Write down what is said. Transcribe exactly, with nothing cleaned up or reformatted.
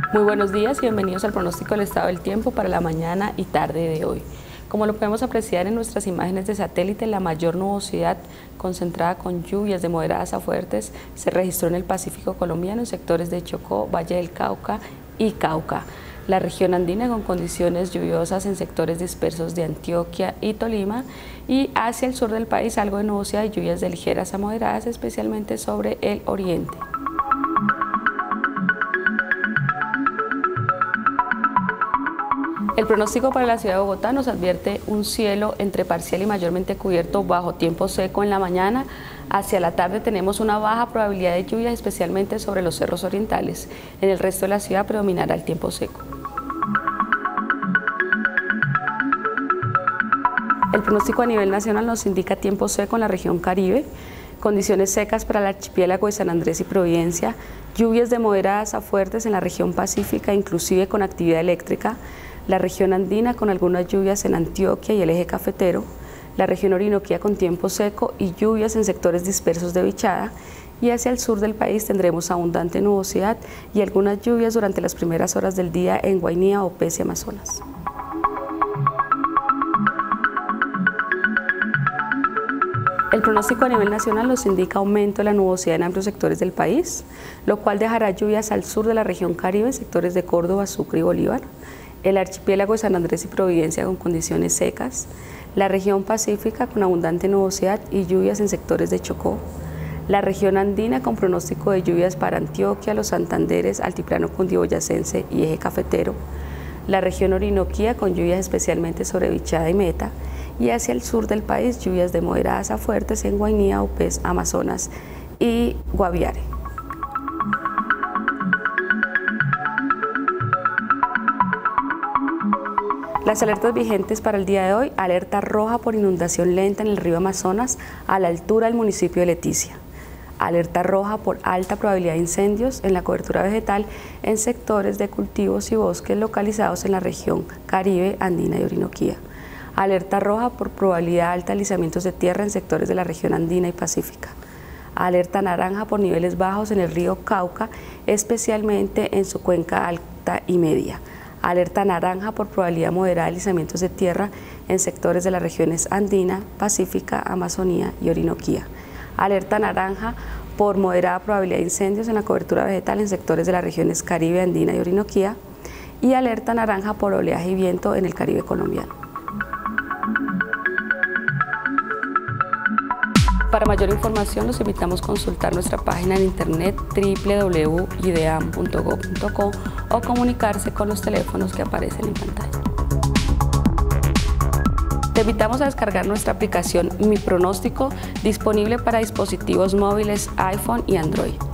Muy buenos días y bienvenidos al pronóstico del estado del tiempo para la mañana y tarde de hoy. Como lo podemos apreciar en nuestras imágenes de satélite, la mayor nubosidad concentrada con lluvias de moderadas a fuertes se registró en el Pacífico colombiano en sectores de Chocó, Valle del Cauca y Cauca. La región andina con condiciones lluviosas en sectores dispersos de Antioquia y Tolima, y hacia el sur del país algo de nubosidad y lluvias de ligeras a moderadas, especialmente sobre el oriente. El pronóstico para la ciudad de Bogotá nos advierte un cielo entre parcial y mayormente cubierto bajo tiempo seco en la mañana. Hacia la tarde tenemos una baja probabilidad de lluvia, especialmente sobre los cerros orientales. En el resto de la ciudad predominará el tiempo seco. El pronóstico a nivel nacional nos indica tiempo seco en la región Caribe, condiciones secas para el archipiélago de San Andrés y Providencia, lluvias de moderadas a fuertes en la región pacífica, inclusive con actividad eléctrica, la región andina con algunas lluvias en Antioquia y el eje cafetero, la región orinoquía con tiempo seco y lluvias en sectores dispersos de Bichada, y hacia el sur del país tendremos abundante nubosidad y algunas lluvias durante las primeras horas del día en Guainía, Opes y Amazonas. El pronóstico a nivel nacional nos indica aumento de la nubosidad en amplios sectores del país, lo cual dejará lluvias al sur de la región Caribe, sectores de Córdoba, Sucre y Bolívar, el archipiélago de San Andrés y Providencia con condiciones secas, la región pacífica con abundante nubosidad y lluvias en sectores de Chocó, la región andina con pronóstico de lluvias para Antioquia, los Santanderes, altiplano cundiboyacense y eje cafetero, la región orinoquía con lluvias especialmente sobre Bichada y Meta, y hacia el sur del país lluvias de moderadas a fuertes en Guainía, Opes, Amazonas y Guaviare. Las alertas vigentes para el día de hoy: alerta roja por inundación lenta en el río Amazonas a la altura del municipio de Leticia, alerta roja por alta probabilidad de incendios en la cobertura vegetal en sectores de cultivos y bosques localizados en la región Caribe, andina y orinoquía, alerta roja por probabilidad alta de deslizamientos de tierra en sectores de la región andina y pacífica, alerta naranja por niveles bajos en el río Cauca, especialmente en su cuenca alta y media, alerta naranja por probabilidad moderada de deslizamientos de tierra en sectores de las regiones andina, pacífica, Amazonía y orinoquía, alerta naranja por moderada probabilidad de incendios en la cobertura vegetal en sectores de las regiones Caribe, andina y orinoquía, y alerta naranja por oleaje y viento en el Caribe colombiano. Para mayor información los invitamos a consultar nuestra página en internet doble u doble u doble u punto ideam punto gob punto co o comunicarse con los teléfonos que aparecen en pantalla. Te invitamos a descargar nuestra aplicación Mi Pronóstico, disponible para dispositivos móviles iPhone y Android.